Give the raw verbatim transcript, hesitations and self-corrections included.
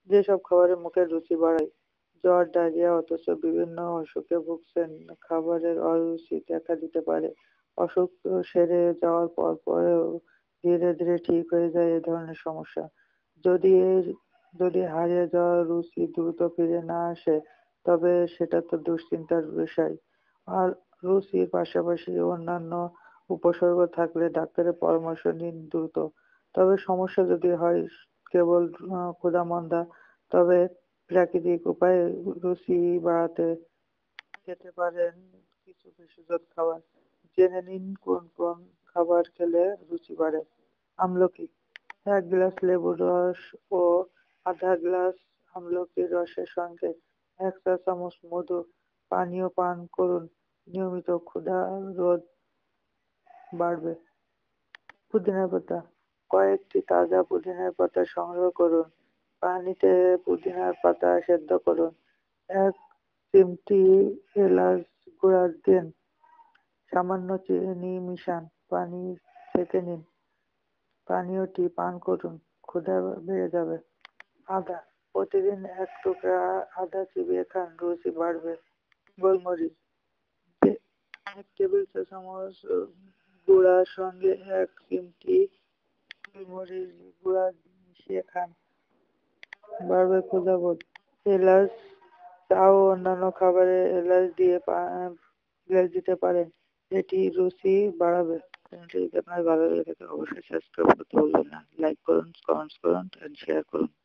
যেসব খাবারে মুখের রুচি বাড়ায়, জ্বর, ডায়রিয়া অথচ বিভিন্ন অসুখে ভুগছেন, খাবারের অরুচি দেখা দিতে পারে। অসুখ সেরে যাওয়ার পর পরেও ধীরে ধীরে ঠিক হয়ে যায় এ ধরনের সমস্যা। যদি এর যদি হারিয়ে যাওয়া রুচি দ্রুত ফিরে না আসে, তবে সেটা তো দুশ্চিন্তার বিষয়। আর রুচির পাশাপাশি অন্যান্য উপসর্গ থাকলে ডাক্তারের পরামর্শ নিন দ্রুত। তবে সমস্যা যদি হয় কেবল আহ, ক্ষুধা-মন্দা, তবে প্রাকৃতিক উপায়ে রুচি বাড়াতে খেতে পারেন কিছু ভেষজ খাবার। জেনে নিন কোন কোন খাবার খেলে রুচি বাড়ে। আমলকি, এক গ্লাস লেবুর রস ও আধা গ্লাস আমলকির রসের সঙ্গে এক চা চামচ মধু পানীয় পান করুন। নিয়মিত ক্ষুধা রোধ বাড়বে। পুদিনা পাতা, কয়েকটি তাজা পুদিনার পাতা সংগ্রহ করুন। পানিতে পুদিনার পাতা সেদ্ধ করুন। এক চিমটি এলাচ গুঁড়া দিন। সামান্য চিনি মিশান, পানি ছেঁকে নিন। পানীয়টি পান করুন, ক্ষুধা বেড়ে যাবে। আদা, প্রতিদিন এক টুকরা আদা চিবিয়ে খান, রুচি বাড়বে। গোলমরিচ, তে- এক টেবিল চা চামচ গুঁড়ার সঙ্গে এক চিমটি গোলমরিচ গুঁড়া মিশিয়ে খান, বাড়বে ক্ষুধাবোধ। এলাচ, চা ও অন্যান্য খাবারে এলাচ দিয়ে পা- এলাচ দিতে পারেন, এটি রুচি বাড়াবে। চ্যানেলটি যদি আপনার ভালো লেগে থাকে অবশ্যই সাবস্ক্রাইব করতে ভুলবেন না। লাইক করুন, কমেন্টস করুন, শেয়ার করুন।